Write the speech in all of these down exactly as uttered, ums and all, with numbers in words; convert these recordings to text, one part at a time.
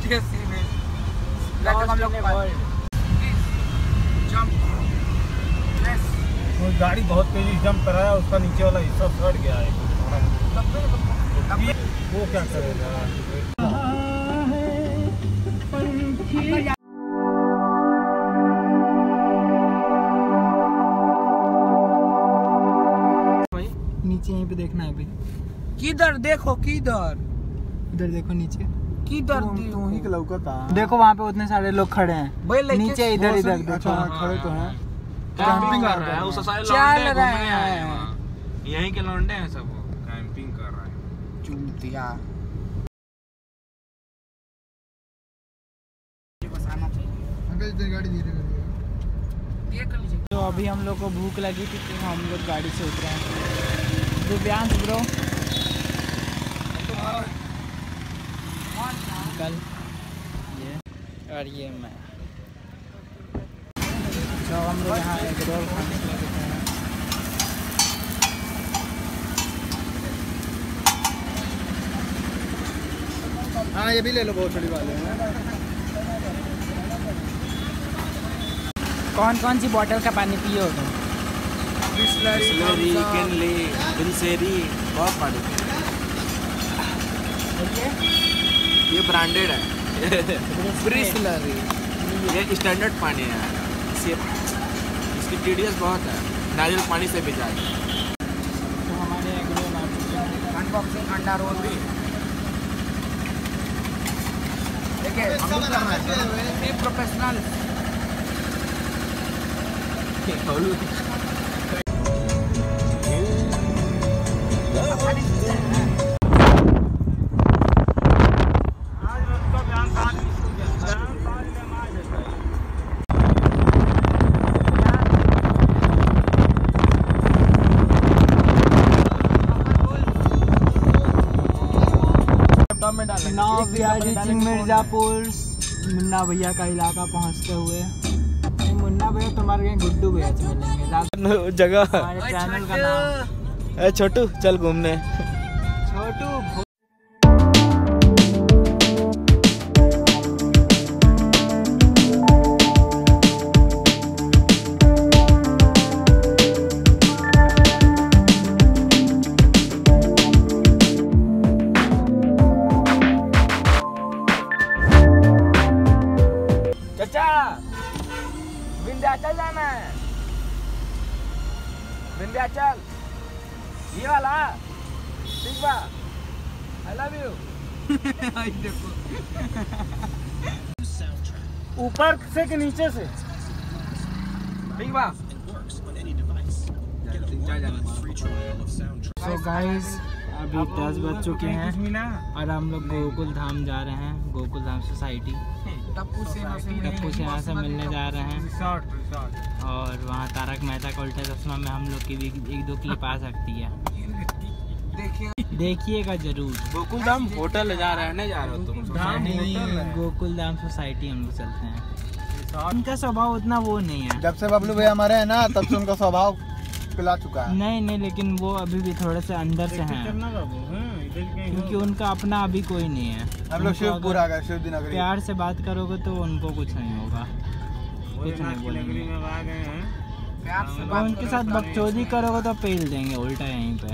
Seriously में हम लोग जंप यस वो गाड़ी बहुत तेजी जंप कराया, उसका नीचे वाला हिस्सा सड़ गया है। वो क्या करेगा? नीचे यहीं पे देखना है अभी। किधर देखो, किधर इधर देखो नीचे, किधर तू ही लौकता। देखो वहाँ पे उतने सारे लोग खड़े हैं नीचे, इधर इधर देखो। अच्छा खड़े तो हैं, कैंपिंग कर रहे हैं। उस सारे चल लौंडे रहे घूमने आए हैं हैं। वहाँ। यहीं के लौंडे हैं सब, वो कैंपिंग कर रहे हैं। चूतिया गाड़ी धीरे तो अभी हम लोग को भूख लगी थी तो हम लोग गाड़ी से उतरे हैं। दिव्यांश ब्रो कल ये और ये मैं, तो हम लोग यहाँ एक रोल खाने के लिए रुके हैं। हाँ ये भी ले लो, बहुत छोटी वाले हैं। कौन कौन सी बोतल का पानी पिए हो तुम? बिस्लरी, किनले, बिनसेरी, बहुत पानी। ये ब्रांडेड है। ब्रिस्लरी ये स्टैंडर्ड पानी है। इसे इसकी टीडीएस बहुत है, नारियल पानी से भी ज़्यादा। तो हमारे एक रोल आ चुके हैं। अनबॉक्सिंग अंडा रोल भी देखिए हम लोग कर रहे हैं professional. Now reaching Mirzapur, Munna भैया का इलाका पहुंचते हुए। मुन्ना भैया तुम्हारे कहीं गुड्डू भैया से मिलेंगे जगह हमारे चैनल का नाम। छोटू चल घूमने। छोटू विंध्याचल जाना है, विंध्याचल ये वाला ठीक बा। I love you. देखो ऊपर से कि नीचे से? ठीक बा। तो गाइस अभी दस बज चुके हैं और हम लोग गोकुल धाम जा रहे हैं। गोकुल धाम सोसाइटी टप्पू से टप्पू से यहाँ से मिलने जा रहे हैं। और वहाँ तारक मेहता का उल्टा चश्मा में हम लोग की भी एक दो क्लिप आ सकती है, देखिएगा जरूर। गोकुल धाम होटल जा रहे हैं, नहीं जा रहे हो तुम? नहीं, गोकुल धाम सोसाइटी हम लोग चलते हैं। उनका स्वभाव उतना वो नहीं है। जब से बबलू भैया हमारे हैं ना तब से उनका स्वभाव पिला चुका है। नहीं नहीं, लेकिन वो अभी भी थोड़े से अंदर से हैं, क्योंकि उनका अपना अभी कोई नहीं है। हम लोग शिवपुर आ गए, शिवजी नगरी। प्यार से बात करोगे तो उनको कुछ नहीं होगा, कुछ नहीं बोलेंगे। और उनके साथ बकचोदी करोगे तो पेल देंगे उल्टा यहीं पे।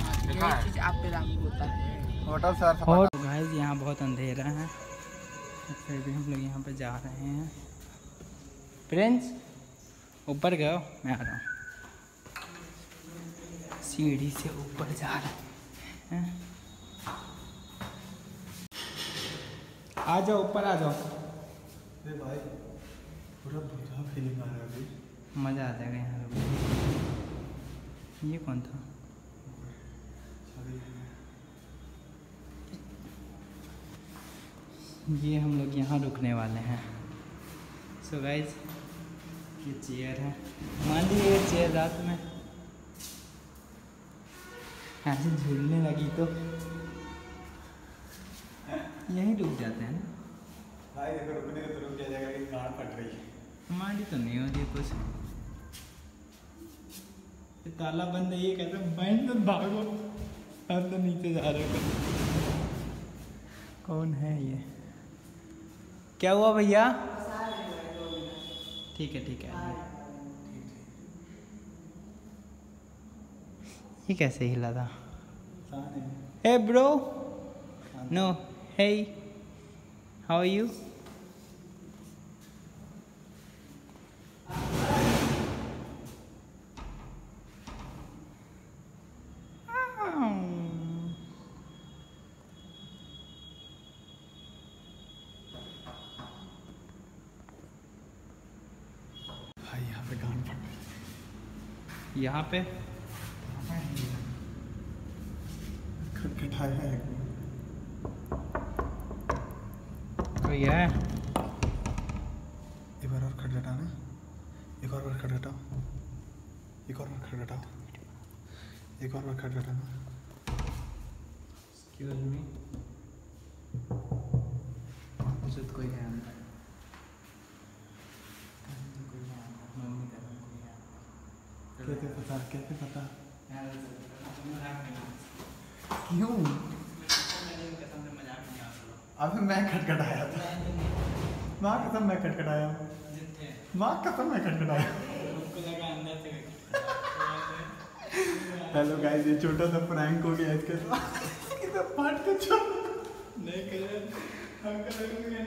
होटल सर और गाइस यहाँ बहुत अंधेरा है, फिर भी हम लोग यहाँ पे जा रहे हैं। फ्रेंड्स ऊपर गए, मैं आ रहा हूँ। सीढ़ी से ऊपर जा रहे हैं। आ जाओ ऊपर आ जाओ। भाई पूरा भूत फीलिंग आ रहा है अभी। मज़ा आ जाएगा यहाँ। ये कौन था? ये हम लोग यहाँ रुकने वाले हैं। सो गाइस ये चेयर है, मान लीजिए ये चेयर रात में ऐसे झूलने लगी तो यहीं रुक जाते हैं ना। भाई देखो रुकने को तो रुक जाएगा, लेकिन गाड़ फट रही है। हमारी तो नहीं होती कुछ। ताला बंद है, ये कहते हैं मैं तो भागो, हम तो नीचे जा रहे हैं। कौन है ये? क्या हुआ भैया? ठीक है ठीक है। ये कैसे हिला था? Hey bro, no, hey, how are you? यहाँ पे गान पड़ यहाँ पे खटखटाया है। कोई है? एक बार और खटखटाना, एक और बार खटखटाओ, एक और बार खटखटाओ, एक और बार खटखटाना। एक्सक्यूज मी, मुझे तो कोई है अंदर। कैसे पता, कैसे पता? क्यों? अभी मैं खटखटाया था। माँ कसम मैं खटखटाया, माँ कसम मैं खटखटाया। हेलो गाइस, ये छोटा सा प्रैंक हो गया इसके साथ। इधर फाट के चल नहीं कर हम करेंगे।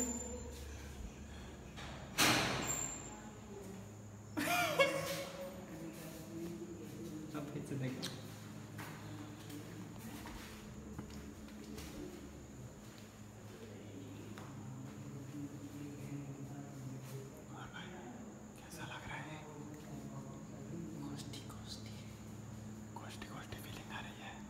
अब फिर से देखो। कैसा लग रहा है? कोष्टी कोष्टी कोष्टी कोष्टी फीलिंग आ रही है।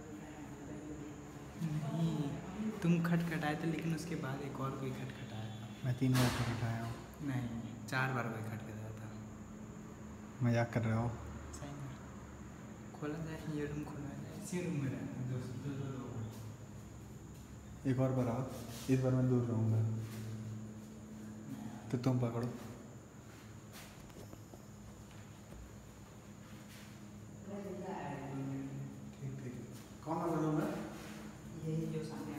नहीं, तुम खटखटाए थे लेकिन उसके बाद एक और कोई खटखटाया था। मैं तीन बार खटखटाया हूँ। नहीं, चार बार कोई खटखटाया था। मजाक कर रहे हो? सही में खोला जाए, ये रूम खोला जाए, इसी रूम में रहना दो दो दो लोग। एक और बार आओ, इस बार मैं दूर रहूँगा तो तुम पकड़ो। ठीक ठीक। कौन वाला रूम है? यही जो सामने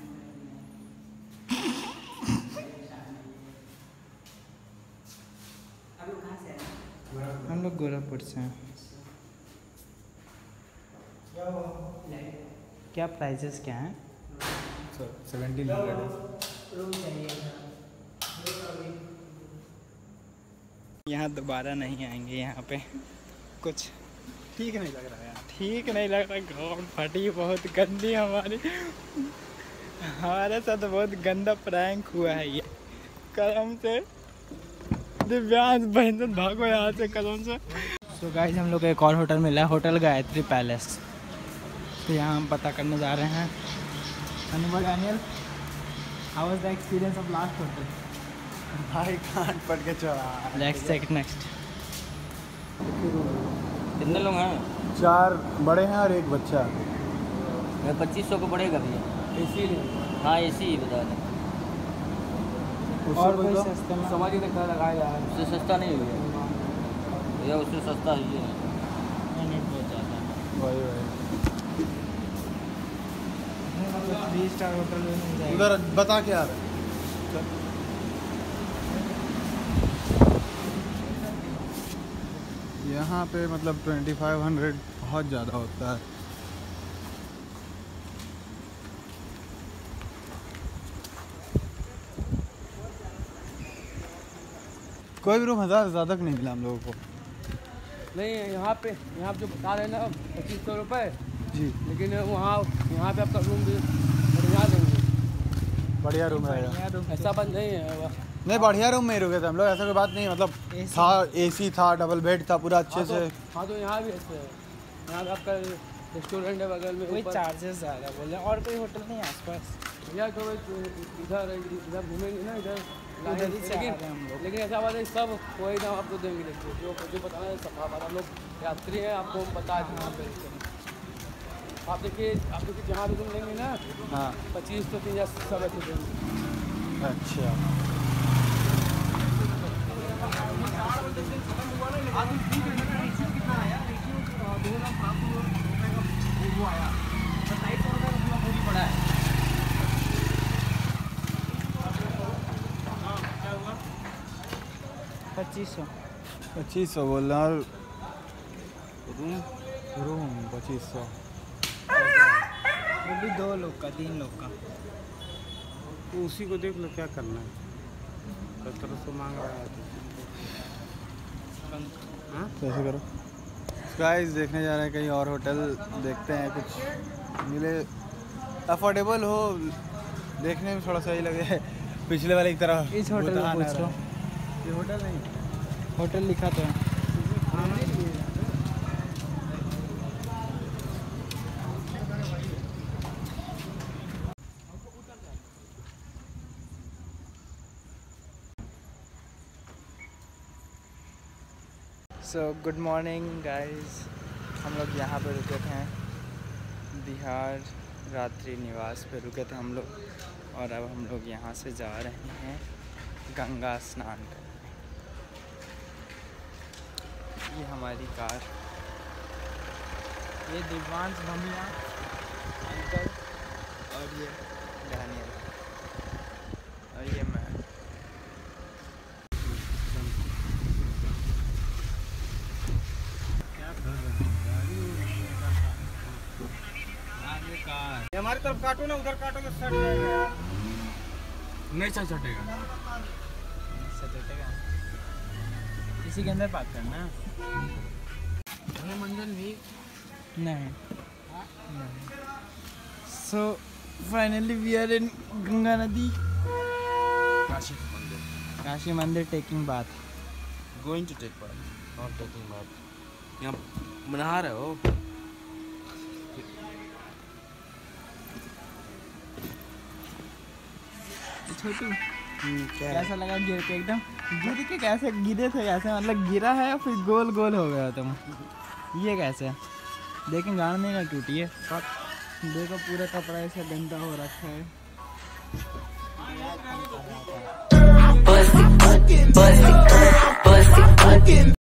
हम लोग गोरखपुर से हैं। क्या प्राइजेस क्या हैं? सेवेंटीन हंड्रेड है। यहाँ दोबारा नहीं आएंगे। यहाँ पे कुछ ठीक नहीं लग रहा है यार। ठीक नहीं लग रहा। ग्राउंड फटी बहुत गंदी हमारी हमारे साथ बहुत गंदा प्रैंक हुआ है ये कलम से। दिव्यांश बहन भागो यहाँ से कलम से। सो गाइस, हम लोग को एक और होटल मिला है, होटल गायत्री पैलेस। तो यहाँ हम पता करने जा रहे हैं। Anubhav Daniel, how was the experience of last hotel? भाई कान पट के चढ़ा। Let's check next. कितने लोग हैं? चार बड़े हैं और एक बच्चा। पच्चीस सौ को पड़ेगा भैया। एसी हाँ ए सी ही बता दें। और कोई सस्ते में समझ ही नहीं लगाया यार, उससे सस्ता नहीं हुआ भैया, उससे सस्ता ही है। मिनट बहुत ज़्यादा है। वही वही थ्री स्टार होटल में मिल जाएगा। उधर बता के यार। यहाँ पे मतलब ट्वेंटी फाइव हंड्रेड बहुत ज़्यादा होता है। कोई भी रूम हज़ार ज़्यादा नहीं मिला हम लोगों को। नहीं यहाँ पे यहाँ पे जो बता रहे हैं ना पच्चीस सौ रुपये जी, लेकिन वहाँ यहाँ पे आपका रूम भी बढ़िया देंगे। बढ़िया रूम रहेगा। बढ़िया रूम ऐसा बंद नहीं है। नहीं, बढ़िया रूम में ही रुके थे हम लोग, ऐसा कोई बात नहीं। मतलब था, एसी था, डबल बेड था, पूरा अच्छे हाँ तो, से। हाँ तो यहाँ भी ऐसे है। यहाँ पे आपका रेस्टोरेंट है बगल में। कोई ऊपर चार्जेस ज़्यादा बोल रहे हैं। और कोई होटल नहीं है आसपास? भैया तो इधर इधर घूमेंगे ना, इधर उधर ही से आ लेकिन रहे हैं हम लोग। लेकिन ऐसा बात है सब कोई ना आपको देंगे। देखिए जो जो बताना है सब बात, हम लोग यात्री हैं, आपको हम बता दें यहाँ पे। आप देखिए आप देखिए जहाँ भी रूम लेंगे ना हाँ पच्चीस सौ तीन हज़ार सब ऐसे देंगे। अच्छा। पच्चीस सौ पच्चीस सौ बोल रहा और रूम रूम पच्चीस सौ। वो भी दो लोग का, तीन लोग का। तो उसी को देख लो क्या करना है। सत्रह सौ मांग रहा है तो हाँ कैसे करो गाइस, देखने जा रहे हैं कहीं और होटल, देखते हैं कुछ मिले अफोर्डेबल हो, देखने में थोड़ा सही लगे। पिछले वाले की तरह इस होटल में पूछ लो। ये होटल नहीं, होटल लिखा तो है। सो गुड मॉर्निंग गाइस, हम लोग यहाँ पे रुके थे, बिहार रात्रि निवास पे रुके थे हम लोग, और अब हम लोग यहाँ से जा रहे हैं गंगा स्नान करने। ये हमारी कार, ये दिव्यांश भमिया अंकल, और ये डैनियल, और ये मैं। हमारी तरफ काटो ना, उधर काटो तो सट जाएगा। नहीं चल चटेगा। सचेगा इसी के अंदर पार्क करना। मंजन भी नहीं। So finally we are in Ganga नदी, काशी मंदिर। काशी मंदिर, taking bath. Going to take bath, not taking bath. यहाँ नहा रहे हो? छोटू कैसा लगा गिर के? एकदम गिर के कैसे गिरे थे, कैसे मतलब गिरा है फिर गोल गोल हो गया तुम, ये कैसे? देखें गाड़ में ना टूटी है, देखो पूरा कपड़ा ऐसा गंदा हो रखा है।